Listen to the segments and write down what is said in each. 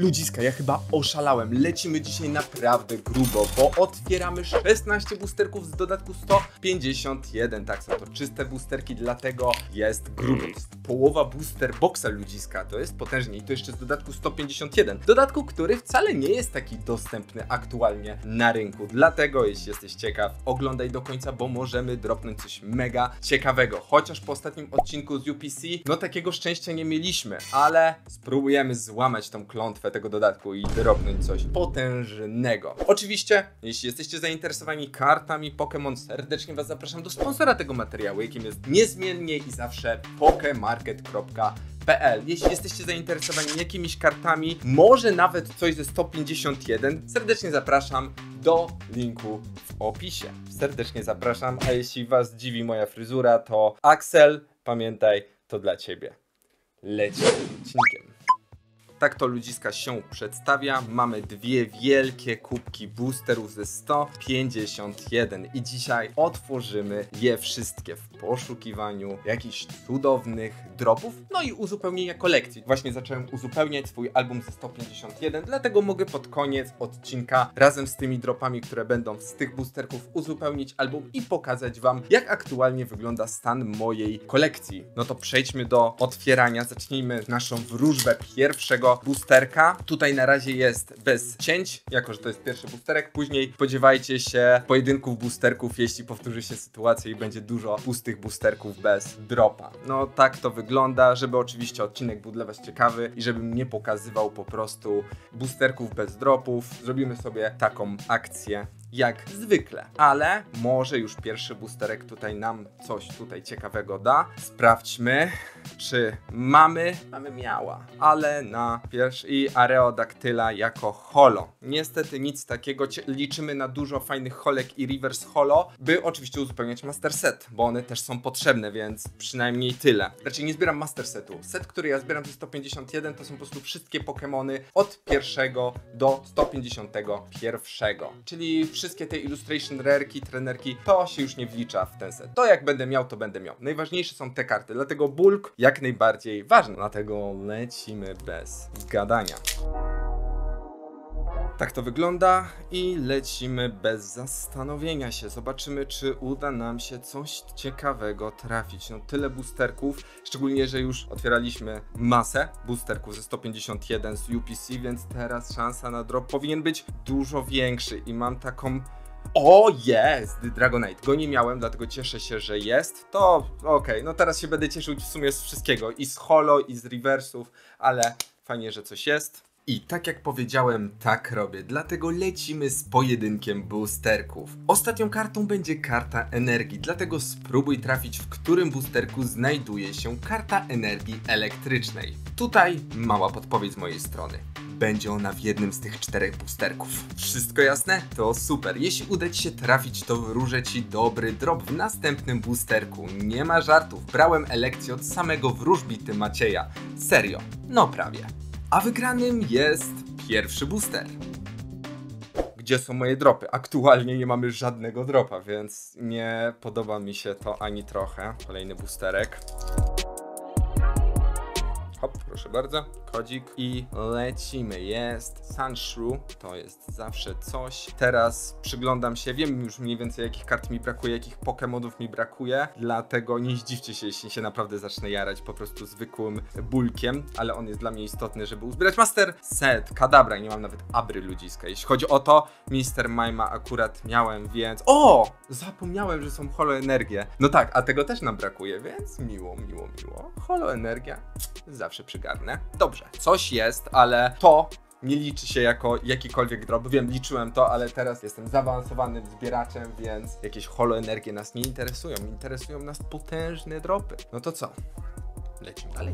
Ludziska, ja chyba oszalałem. Lecimy dzisiaj naprawdę grubo, bo otwieramy 16 boosterków z dodatku 151. Tak, są to czyste boosterki, dlatego jest grubo. Połowa booster boxa, ludziska. To jest potężnie i to jeszcze z dodatku 151. Dodatku, który wcale nie jest taki dostępny aktualnie na rynku. Dlatego, jeśli jesteś ciekaw, oglądaj do końca, bo możemy dropnąć coś mega ciekawego. Chociaż po ostatnim odcinku z UPC, no takiego szczęścia nie mieliśmy, ale spróbujemy złamać tą klątwę tego dodatku i dropnąć coś potężnego. Oczywiście, jeśli jesteście zainteresowani kartami Pokémon, serdecznie Was zapraszam do sponsora tego materiału, jakim jest niezmiennie i zawsze pokemarket.pl. Jeśli jesteście zainteresowani jakimiś kartami, może nawet coś ze 151, serdecznie zapraszam do linku w opisie. Serdecznie zapraszam, a jeśli Was dziwi moja fryzura, to Axel, pamiętaj, to dla Ciebie. Lecimy odcinkiem. Tak to, ludziska, się przedstawia. Mamy dwie wielkie kubki boosterów ze 151 i dzisiaj otworzymy je wszystkie w poszukiwaniu jakichś cudownych dropów, no i uzupełnienia kolekcji. Właśnie zacząłem uzupełniać swój album ze 151, dlatego mogę pod koniec odcinka razem z tymi dropami, które będą z tych boosterków, uzupełnić album i pokazać Wam, jak aktualnie wygląda stan mojej kolekcji. No to przejdźmy do otwierania. Zacznijmy naszą wróżbę pierwszego boosterka. Tutaj na razie jest bez cięć, jako że to jest pierwszy boosterek. Później spodziewajcie się pojedynków boosterków, jeśli powtórzy się sytuacja i będzie dużo pustych boosterków bez dropa. No tak to wygląda, żeby oczywiście odcinek był dla Was ciekawy i żebym nie pokazywał po prostu boosterków bez dropów. Zrobimy sobie taką akcję jak zwykle, ale może już pierwszy boosterek tutaj nam coś tutaj ciekawego da. Sprawdźmy, czy miała, ale na pierwszy i Aerodactyla jako holo. Niestety nic takiego, liczymy na dużo fajnych holek i reverse holo, by oczywiście uzupełniać master set, bo one też są potrzebne, więc przynajmniej tyle. Raczej nie zbieram master setu. Set, który ja zbieram ze 151, to są po prostu wszystkie Pokémony od 1 do 151, czyli wszystkie te illustration rareki, trenerki, to się już nie wlicza w ten set. To jak będę miał, to będę miał. Najważniejsze są te karty, dlatego bulk jak najbardziej ważny. Dlatego lecimy bez gadania. Tak to wygląda i lecimy bez zastanowienia się. Zobaczymy, czy uda nam się coś ciekawego trafić. No tyle boosterków, szczególnie, że już otwieraliśmy masę boosterków ze 151 z UPC, więc teraz szansa na drop powinien być dużo większy i mam taką... O, jest! Dragonite. Go nie miałem, dlatego cieszę się, że jest. To okej, no teraz się będę cieszył w sumie z wszystkiego. I z holo, i z reversów, ale fajnie, że coś jest. I tak jak powiedziałem, tak robię, dlatego lecimy z pojedynkiem boosterków. Ostatnią kartą będzie karta energii, dlatego spróbuj trafić, w którym boosterku znajduje się karta energii elektrycznej. Tutaj mała podpowiedź z mojej strony. Będzie ona w jednym z tych 4 boosterków. Wszystko jasne? To super. Jeśli uda Ci się trafić, to wróżę Ci dobry drop w następnym boosterku. Nie ma żartów, brałem elekcję od samego wróżbity Macieja. Serio, no prawie. A wygranym jest pierwszy booster. Gdzie są moje dropy? Aktualnie nie mamy żadnego dropa, więc nie podoba mi się to ani trochę. Kolejny boosterek. Hop, proszę bardzo, kodzik i lecimy. Jest Sandshrew, to jest zawsze coś. Teraz przyglądam się, wiem już mniej więcej jakich kart mi brakuje, jakich Pokemonów mi brakuje, dlatego nie zdziwcie się, jeśli się naprawdę zacznę jarać po prostu zwykłym bulkiem, ale on jest dla mnie istotny, żeby uzbierać master set, Kadabra, nie mam nawet Abry, ludziska. Jeśli chodzi o to, Mr. Mima akurat miałem, więc... O! Zapomniałem, że są holoenergie. No tak, a tego też nam brakuje, więc miło. Holoenergia zawsze przygarnę. Dobrze, coś jest, ale to nie liczy się jako jakikolwiek drop. Wiem, liczyłem to, ale teraz jestem zaawansowanym zbieraczem, więc jakieś holoenergie nas nie interesują. Interesują nas potężne dropy. No to co? Lecimy dalej.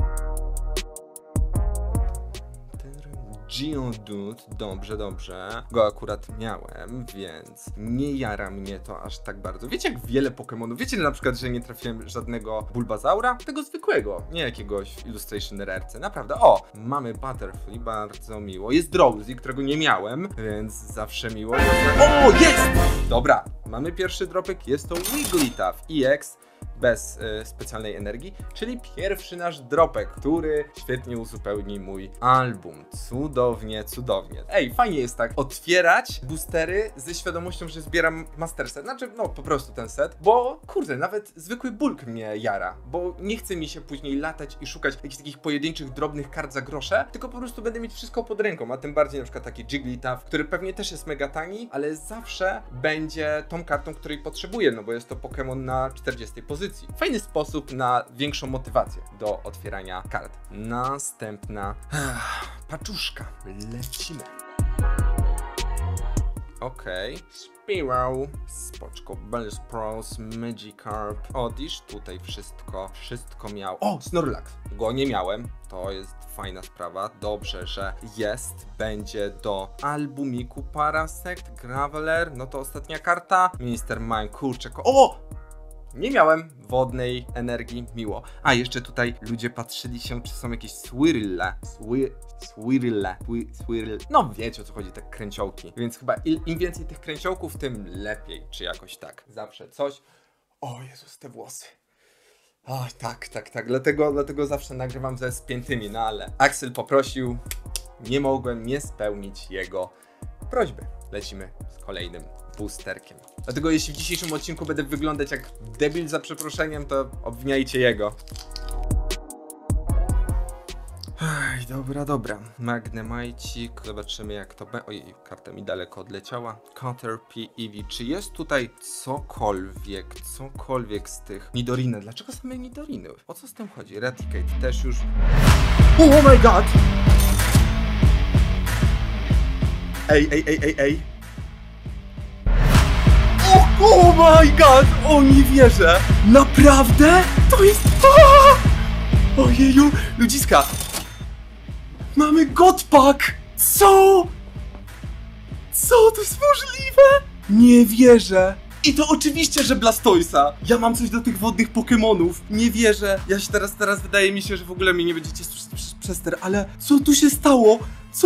Geodude, dobrze. Go akurat miałem, więc nie jara mnie to aż tak bardzo. Wiecie, jak wiele Pokemonów, wiecie na przykład, że nie trafiłem żadnego Bulbazaura? Tego zwykłego, nie jakiegoś Illustration Rarce, naprawdę. O, mamy Butterfree, bardzo miło. Jest Drowsy, którego nie miałem, więc zawsze miło. O, jest! Dobra, mamy pierwszy dropek, jest to Wigglytuff EX. bez specjalnej energii, czyli pierwszy nasz dropek, który świetnie uzupełni mój album. Cudownie, cudownie. Ej, fajnie jest tak otwierać boostery ze świadomością, że zbieram master set, znaczy no po prostu ten set, bo kurde, nawet zwykły bulk mnie jara, bo nie chce mi się później latać i szukać jakichś takich pojedynczych, drobnych kart za grosze, tylko po prostu będę mieć wszystko pod ręką, a tym bardziej na przykład taki Jigglypuff, który pewnie też jest mega tani, ale zawsze będzie tą kartą, której potrzebuję, no bo jest to Pokémon na 40 pozycji. Fajny sposób na większą motywację do otwierania kart. Następna paczuszka. Lecimy. Okej. Spearow, Spoczko, Bellsprout, Magikarp, Oddish, tutaj wszystko miał. O, Snorlax, go nie miałem, to jest fajna sprawa, dobrze, że jest, będzie do albumiku Parasect, Graveler, no to ostatnia karta, Minister Mime, kurczę, o! Nie miałem wodnej energii, miło. A jeszcze tutaj ludzie patrzyli się, czy są jakieś swirle. No wiecie, o co chodzi, te kręciołki. Więc chyba im więcej tych kręciołków, tym lepiej, czy jakoś tak. Zawsze coś. O Jezus, te włosy. Oj, tak. Dlatego zawsze nagrywam ze spiętymi, no ale Axel poprosił, nie mogłem nie spełnić jego prośby. Lecimy z kolejnym boosterkiem. Dlatego jeśli w dzisiejszym odcinku będę wyglądać jak debil za przeproszeniem, to obwiniajcie jego. Ej, dobra. Magnemajcik. Zobaczymy jak to będzie. Ojej, karta mi daleko odleciała. Caterpie, Eevee. Czy jest tutaj cokolwiek z tych? Nidoriny. Dlaczego same Nidoriny? O co z tym chodzi? Raticate też już. Oh my god! Ej. Oh my god! O, nie wierzę! Naprawdę? To jest... Ojeju! Ludziska! Mamy Godpack! Co? To jest możliwe? Nie wierzę! I to oczywiście, że Blastoisa! Ja mam coś do tych wodnych Pokemonów! Nie wierzę! Ja się teraz wydaje mi się, że w ogóle mnie nie będziecie słyszeć przez ster, ale co tu się stało?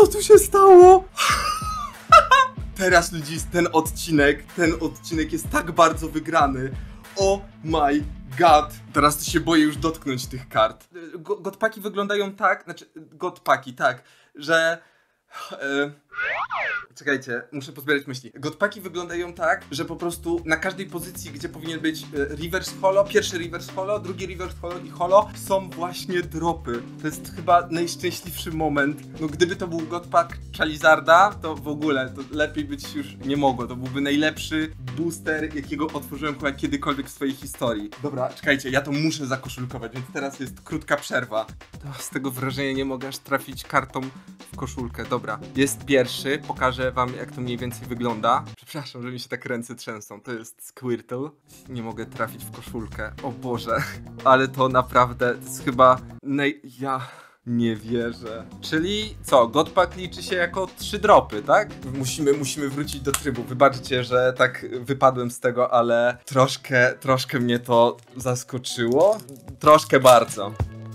Teraz ludzi, ten odcinek jest tak bardzo wygrany. Oh my god. Teraz to się boję już dotknąć tych kart. Godpaki wyglądają tak, że... Czekajcie, muszę pozbierać myśli. Godpaki wyglądają tak, że po prostu na każdej pozycji, gdzie powinien być reverse holo, pierwszy reverse holo, drugi reverse holo i holo, są właśnie dropy. To jest chyba najszczęśliwszy moment. No gdyby to był Godpack Charizarda, to w ogóle, to lepiej być już nie mogło. To byłby najlepszy booster, jakiego otworzyłem chyba kiedykolwiek w swojej historii. Dobra, czekajcie, ja to muszę zakoszulkować, więc teraz jest krótka przerwa. To z tego wrażenia nie mogę aż trafić kartą w koszulkę. Dobra, jest pierwszy, pokażę wam jak to mniej więcej wygląda. Przepraszam, że mi się tak ręce trzęsą. To jest Squirtle. Nie mogę trafić w koszulkę. O Boże. Ale to naprawdę, to jest chyba ja nie wierzę. Czyli co, Godpack liczy się jako 3 dropy, tak? Musimy wrócić do trybu. Wybaczcie, że tak wypadłem z tego, ale troszkę mnie to zaskoczyło. Troszkę bardzo.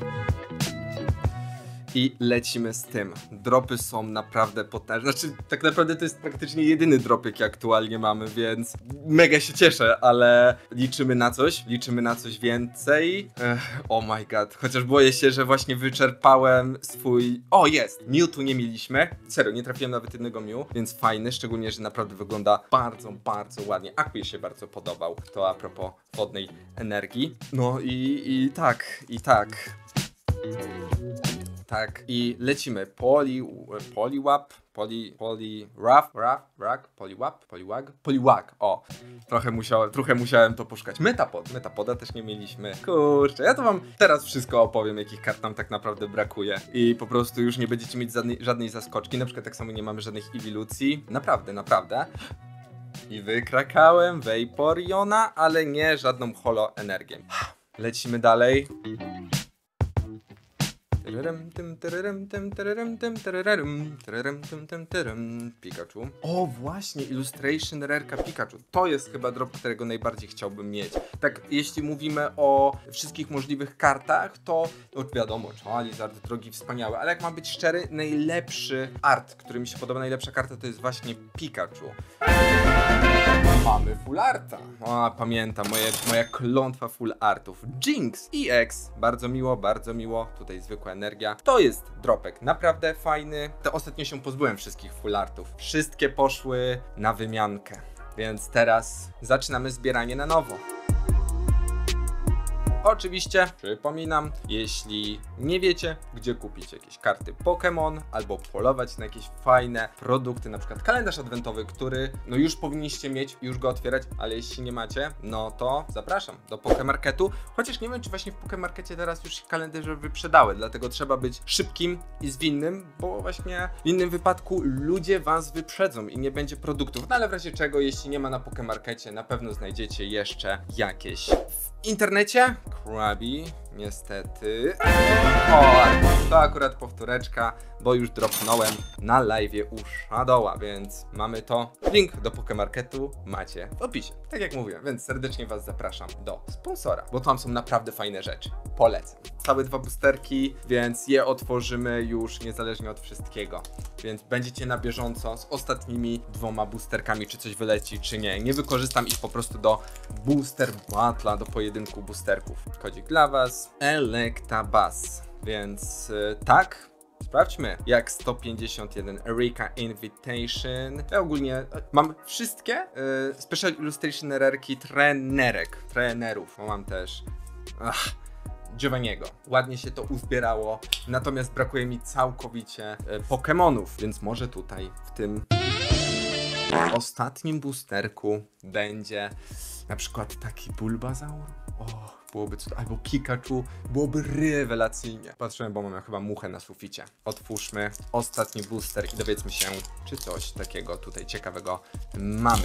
I lecimy z tym. Dropy są naprawdę potężne. Znaczy, tak naprawdę to jest praktycznie jedyny drop, jaki aktualnie mamy, więc mega się cieszę, ale liczymy na coś więcej. Oh my god. Chociaż boję się, że właśnie wyczerpałem swój... O, jest! Mewtwo nie mieliśmy. Serio, nie trafiłem nawet jednego Mew, więc fajny, szczególnie, że naprawdę wygląda bardzo ładnie. Aquie się bardzo podobał. To a propos wodnej energii. No i tak. Tak, i lecimy. Poliwag. O, trochę musiałem to poszukać. Metapoda też nie mieliśmy. Kurczę, ja to wam teraz wszystko opowiem, jakich kart nam tak naprawdę brakuje. I po prostu już nie będziecie mieć żadnej zaskoczki. Na przykład tak samo nie mamy żadnych ewolucji. Naprawdę. I wykrakałem Vaporeona, ale nie żadną holo energię. Lecimy dalej. Pikachu. O właśnie, Illustration Rareka Pikachu. To jest chyba drop, którego najbardziej chciałbym mieć. Tak, jeśli mówimy o wszystkich możliwych kartach, to wiadomo, Charizard, drogi, wspaniały, ale jak mam być szczery, najlepszy art, który mi się podoba, najlepsza karta to jest właśnie Pikachu. Mamy full arta. O, pamiętam, moja klątwa full artów. Jinx EX. Bardzo miło, bardzo miło. Tutaj zwykła energia. To jest dropek naprawdę fajny. To ostatnio się pozbyłem wszystkich full artów. Wszystkie poszły na wymiankę. Więc teraz zaczynamy zbieranie na nowo. Oczywiście, przypominam, jeśli nie wiecie, gdzie kupić jakieś karty Pokémon albo polować na jakieś fajne produkty, na przykład kalendarz adwentowy, który no już powinniście mieć, już go otwierać, ale jeśli nie macie, no to zapraszam do Pokemarketu, chociaż nie wiem, czy właśnie w Pokemarkecie teraz już się kalendarze wyprzedały, dlatego trzeba być szybkim i zwinnym, bo właśnie w innym wypadku ludzie was wyprzedzą i nie będzie produktów, no ale w razie czego, jeśli nie ma na Pokemarkecie, na pewno znajdziecie jeszcze jakieś w internecie. Krabby, niestety. O, to akurat powtóreczka, bo już dropnąłem na live'ie u Shadowa, więc mamy to. Link do Pokemarketu macie w opisie. Tak jak mówiłem, więc serdecznie was zapraszam do sponsora, bo tam są naprawdę fajne rzeczy. Polecam. Całe 2 boosterki, więc je otworzymy już niezależnie od wszystkiego. Więc będziecie na bieżąco z ostatnimi 2 boosterkami, czy coś wyleci, czy nie. Nie wykorzystam ich po prostu do booster battle'a, do pojedynku boosterków. Kodzik dla was, Electabuzz. Więc tak, sprawdźmy jak 151 Eureka Invitation. Ja ogólnie mam wszystkie Special Illustration Rareki trenerów. Mam też Giovanniego. Ładnie się to uzbierało, natomiast brakuje mi całkowicie Pokémonów, więc może tutaj w tym ostatnim boosterku będzie na przykład taki Bulbasaur. O, byłoby cud, albo Pikachu, byłoby rewelacyjnie. Patrzyłem, bo mam chyba muchę na suficie. Otwórzmy ostatni booster i dowiedzmy się, czy coś takiego tutaj ciekawego mamy.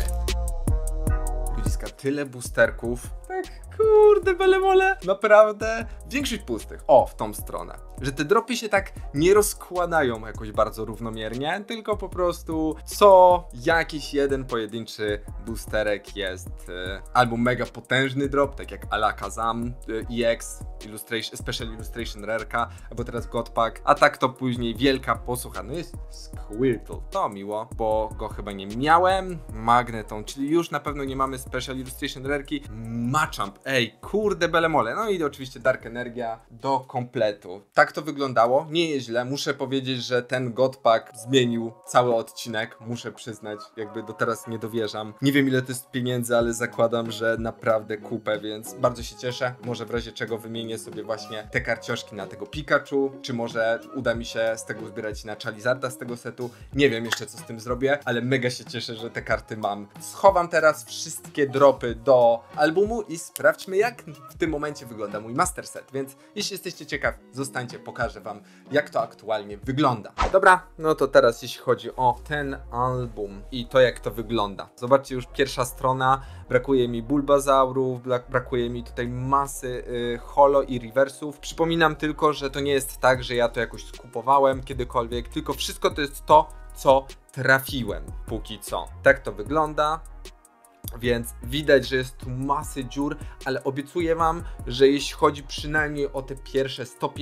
Ludziska, tyle boosterków. Tak, kurde, belemole. Naprawdę. Większość pustych. O, w tą stronę. Że te dropy się tak nie rozkładają jakoś bardzo równomiernie, tylko po prostu co jakiś jeden pojedynczy boosterek jest albo mega potężny drop, tak jak Alakazam EX, Special Illustration Rareka, albo teraz Godpack, a tak to później wielka posłucha. No jest Squirtle. To miło, bo go chyba nie miałem. Magneton, czyli już na pewno nie mamy Special Illustration Rareki. Machamp, ej, kurde belemole. No i oczywiście Dark Energia do kompletu. Tak to wyglądało, nie jest źle. Muszę powiedzieć, że ten Godpack zmienił cały odcinek, muszę przyznać, jakby do teraz nie dowierzam. Nie wiem ile to jest pieniędzy, ale zakładam, że naprawdę kupę, więc bardzo się cieszę. Może w razie czego wymienię sobie właśnie te karcioszki na tego Pikachu, czy może uda mi się z tego zbierać na Charizarda z tego setu. Nie wiem jeszcze co z tym zrobię, ale mega się cieszę, że te karty mam. Schowam teraz wszystkie dropy do albumu i sprawdźmy jak w tym momencie wygląda mój master set, więc jeśli jesteście ciekawi, zostańcie, pokażę wam jak to aktualnie wygląda. Dobra, no to teraz jeśli chodzi o ten album i to jak to wygląda. Zobaczcie już pierwsza strona, brakuje mi Bulbasaurów, brakuje mi tutaj masy holo i reversów. Przypominam tylko, że to nie jest tak, że ja to jakoś skupowałem kiedykolwiek, tylko wszystko to jest to, co trafiłem póki co. Tak to wygląda. Więc widać, że jest tu masy dziur, ale obiecuję wam, że jeśli chodzi przynajmniej o te pierwsze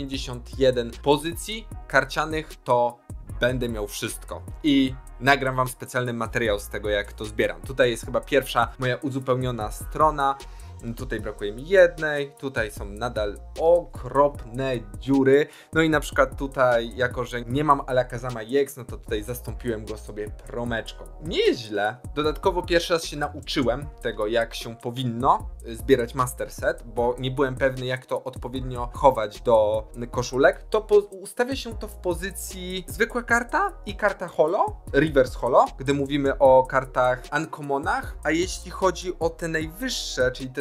151 pozycji karcianych, to będę miał wszystko. I nagram wam specjalny materiał z tego, jak to zbieram. Tutaj jest chyba pierwsza moja uzupełniona strona. Tutaj brakuje mi jednej, tutaj są nadal okropne dziury. No i na przykład tutaj, jako że nie mam Alakazama EX, no to tutaj zastąpiłem go sobie promeczką. Nie jest źle. Dodatkowo pierwszy raz się nauczyłem tego, jak się powinno zbierać master set, bo nie byłem pewny, jak to odpowiednio chować do koszulek. To ustawia się to w pozycji zwykła karta i karta holo, reverse holo, gdy mówimy o kartach uncommonach, a jeśli chodzi o te najwyższe, czyli te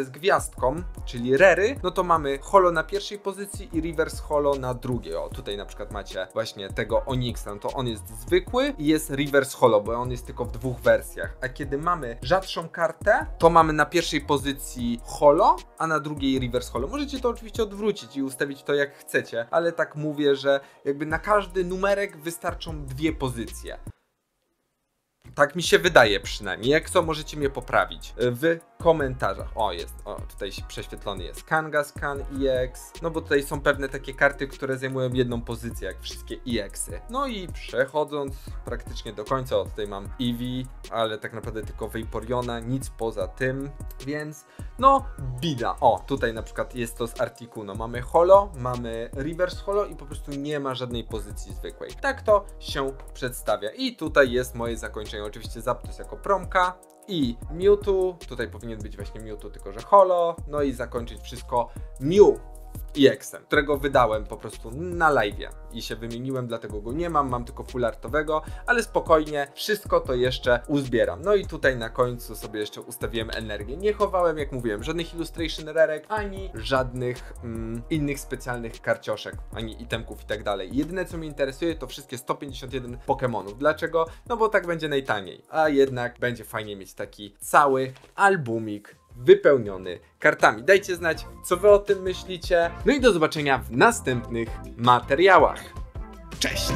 z gwiazdką, czyli Rery, no to mamy holo na pierwszej pozycji i reverse holo na drugiej. O, tutaj na przykład macie właśnie tego Onyxa, no to on jest zwykły i jest reverse holo, bo on jest tylko w dwóch wersjach. A kiedy mamy rzadszą kartę, to mamy na pierwszej pozycji holo, a na drugiej reverse holo. Możecie to oczywiście odwrócić i ustawić to jak chcecie, ale tak mówię, że jakby na każdy numerek wystarczą dwie pozycje. Tak mi się wydaje przynajmniej. Jak co, możecie mnie poprawić w komentarzach. O, jest, o, tutaj prześwietlony jest Kangaskhan EX. No bo tutaj są pewne takie karty, które zajmują jedną pozycję, jak wszystkie EX-y. No i przechodząc praktycznie do końca, o, tutaj mam Eevee, ale tak naprawdę tylko Vaporeona, nic poza tym, więc no bida. O, tutaj na przykład jest to z Articuno. Mamy holo, mamy reverse holo i po prostu nie ma żadnej pozycji zwykłej. Tak to się przedstawia. I tutaj jest moje zakończenie. Oczywiście Zapdos jako promka i Mewtwo. Tutaj powinien być właśnie Mewtwo, tylko że holo. No i zakończyć wszystko Mew EX-em, którego wydałem po prostu na live'ie i się wymieniłem, dlatego go nie mam, mam tylko full artowego, ale spokojnie, wszystko to jeszcze uzbieram. No i tutaj na końcu sobie jeszcze ustawiłem energię. Nie chowałem, jak mówiłem, żadnych illustration rarek, ani żadnych innych specjalnych karcioszek, ani itemków i tak dalej. Jedyne co mnie interesuje to wszystkie 151 Pokemonów. Dlaczego? No bo tak będzie najtaniej, a jednak będzie fajnie mieć taki cały albumik wypełniony kartami. Dajcie znać, co wy o tym myślicie. No i do zobaczenia w następnych materiałach. Cześć!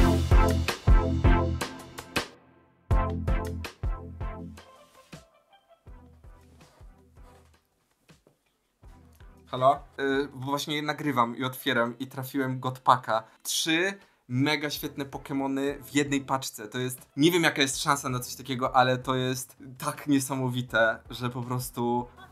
Halo? Właśnie nagrywam i otwieram i trafiłem Godpaka. 3 mega świetne Pokemony w jednej paczce. To jest... Nie wiem jaka jest szansa na coś takiego, ale to jest tak niesamowite, że po prostu...